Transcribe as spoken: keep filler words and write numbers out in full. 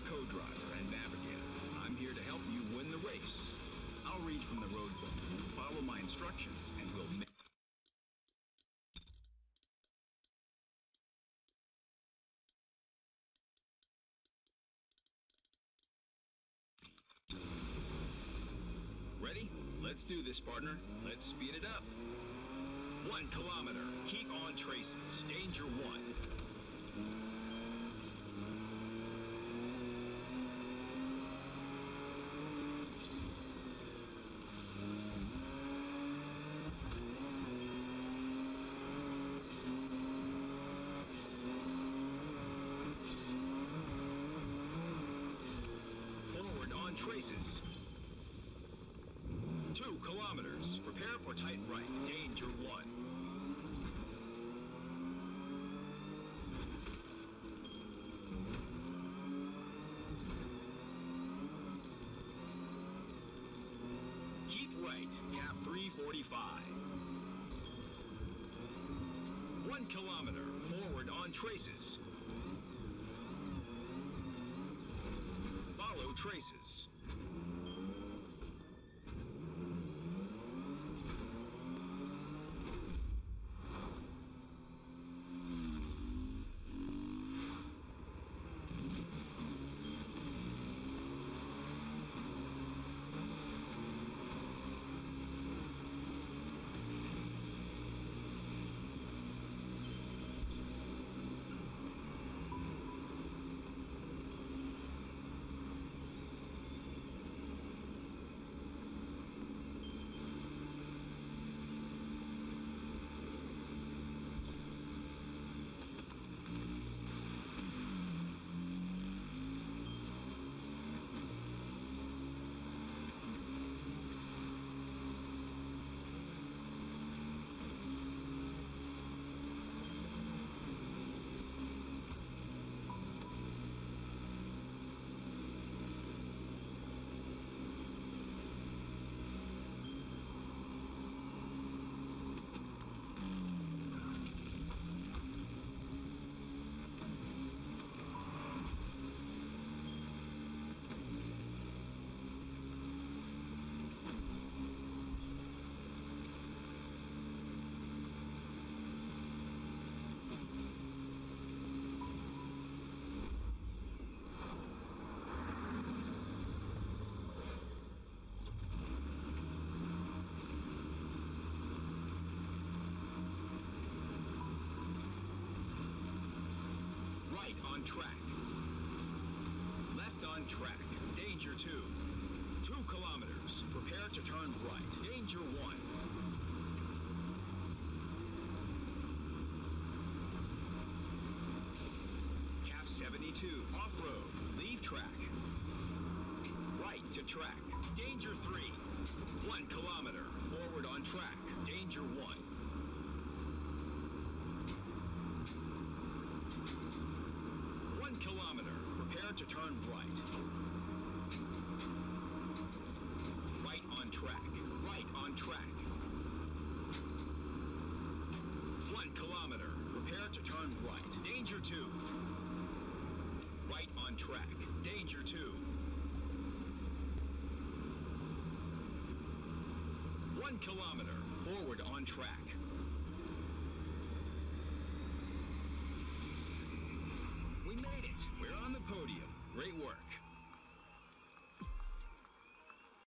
co-driver and navigator. I'm here to help you win the race. I'll read from the road book. Follow my instructions and we'll make... Ready? Let's do this, partner. Let's speed it up. One kilometer. Keep on traces. Danger one. Forward on traces. Two kilometers. Prepare for tight right. Danger one. Keep right. Gap three forty-five. One kilometer. Forward on traces. Follow traces. On track. Left on track. Danger two. Two kilometers. Prepare to turn right. Danger one. Cap seventy-two. Off-road. Leave track. Right to track. Danger three. One kilometer. Forward on track. Danger one. Kilometer. Prepare to turn right. Right on track. Right on track. One kilometer. Prepare to turn right. Danger two. Right on track. Danger two. One kilometer. Forward on track.